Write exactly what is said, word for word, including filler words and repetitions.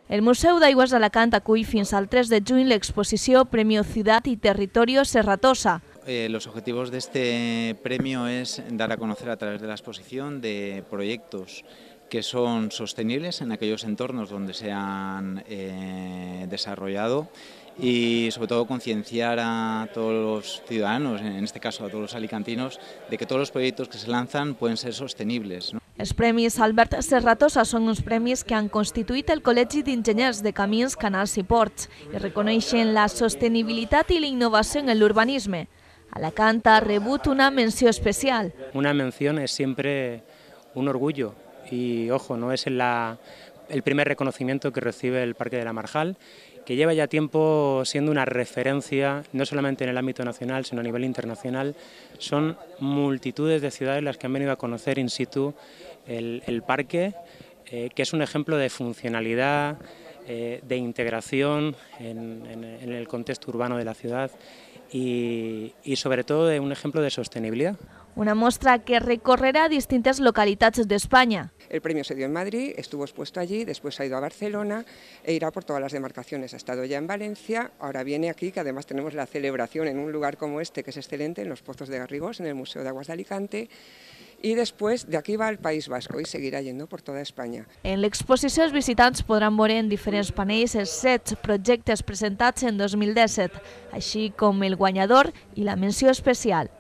El Museu d'Aigües d'Alacant acull fins al tres de juny l'exposició Premio Ciudad y Territorio Serratosa. Eh, los objetivos de este premio es dar a conocer a través de la exposición de proyectos que son sostenibles en aquellos entornos donde se han eh, desarrollado y sobre todo concienciar a todos los ciudadanos, en este caso a todos los alicantinos, de que todos los proyectos que se lanzan pueden ser sostenibles, ¿no? Els Premis Albert Serratosa són uns premis que han constituït el Col·legi d'Enginyers de Camins, Canals i Ports i reconeixen la sostenibilitat i la innovació en l'urbanisme. Alacant ha rebut una menció especial. Una mención es siempre un orgullo y, ojo, no es la, el primer reconocimiento que recibe el Parque de la Marjal, que lleva ya tiempo siendo una referencia, no solamente en el ámbito nacional, sino a nivel internacional. Son multitudes de ciudades las que han venido a conocer in situ el, el parque, eh, que es un ejemplo de funcionalidad, eh, de integración en, en, en el contexto urbano de la ciudad y, y sobre todo de un ejemplo de sostenibilidad. Una mostra que recorrerá distintas localitats de España. El premio se dio en Madrid, estuvo expuesto allí, después ha ido a Barcelona e irá por todas las demarcaciones. Ha estado ya en Valencia, ahora viene aquí, que además tenemos la celebración en un lugar como este, que es excelente, en los Pozos de Garrigós, en el Museo de Aguas de Alicante, i després de aquí va al País Vasco i seguirà yendo por toda España. En l'exposició els visitants podran veure en diferents panells els set projectes presentats en dos mil disset, així com el guanyador i la menció especial.